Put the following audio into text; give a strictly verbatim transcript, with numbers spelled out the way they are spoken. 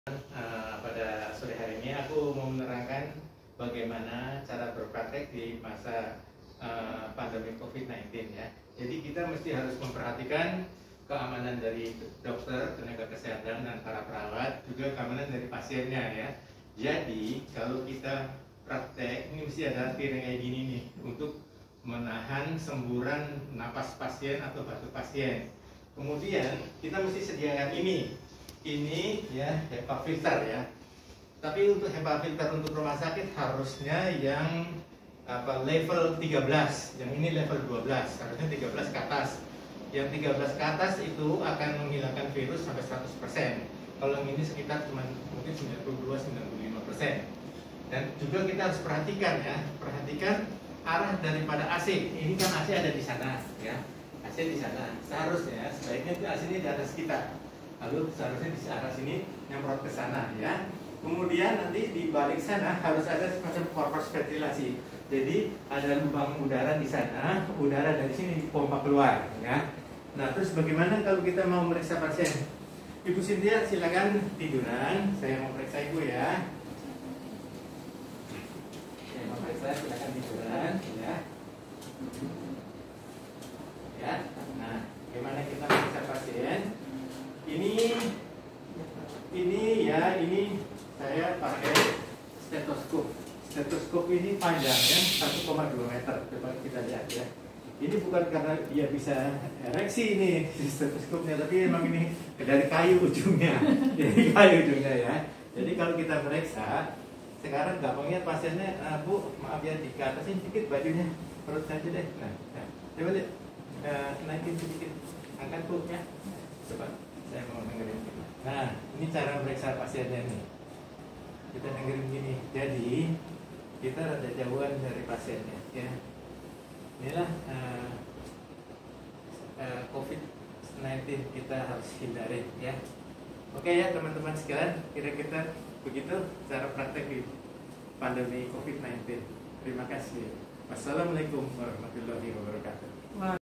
Uh, pada sore hari ini aku mau menerangkan bagaimana cara berpraktek di masa uh, pandemi COVID sembilan belas ya. Jadi kita mesti harus memperhatikan keamanan dari dokter, tenaga kesehatan dan para perawat, juga keamanan dari pasiennya ya. Jadi kalau kita praktek ini mesti ada piring kayak gini nih untuk menahan semburan napas pasien atau batuk pasien. Kemudian kita mesti sediakan ini. Ini ya HEPA filter ya. Tapi untuk HEPA filter untuk rumah sakit harusnya yang apa level tiga belas. Yang ini level dua belas. Harusnya tiga belas ke atas. Yang tiga belas ke atas itu akan menghilangkan virus sampai seratus persen. Kalau yang ini sekitar cuma mungkin sembilan puluh dua sampai sembilan puluh lima persen. Dan juga kita harus perhatikan ya, perhatikan arah daripada A C. Ini kan A C ada di sana ya. A C di sana. Seharusnya sebaiknya itu A C-nya di atas kita. Lalu seharusnya di arah sini nyemprot ke sana ya. Kemudian nanti di balik sana harus ada semacam korpus ventilasi. Jadi ada lubang udara di sana, udara dari sini dipompa keluar ya. Nah, terus bagaimana kalau kita mau meriksa pasien? Ibu Cynthia silakan tiduran, saya mau periksa Ibu ya. Saya mau periksa, silakan tiduran ya. Ya. Nah, bagaimana kita meriksa pasien? Ini ini ya, ini saya pakai stetoskop. Stetoskop ini panjangnya satu koma dua meter. Coba kita lihat ya. Ini bukan karena dia bisa ereksi ini stetoskopnya, tapi memang ini dari kayu ujungnya. Dari kayu ujungnya ya. Jadi kalau kita meriksa, sekarang gampangnya pasiennya, ah, Bu, maaf ya diatasin sedikit bajunya, perut saja deh. Nah, nah coba lihat, uh, naikin sedikit, angkat Bu ya. Coba. Saya mau dengerin. Nah, ini cara meriksa pasiennya nih. Kita dengerin gini. Jadi kita rada jauhan dari pasiennya, ya. Inilah uh, uh, COVID sembilan belas kita harus hindari, ya. Oke ya teman-teman sekalian, kira-kira begitu cara praktek di pandemi COVID sembilan belas. Terima kasih. Wassalamualaikum warahmatullahi wabarakatuh.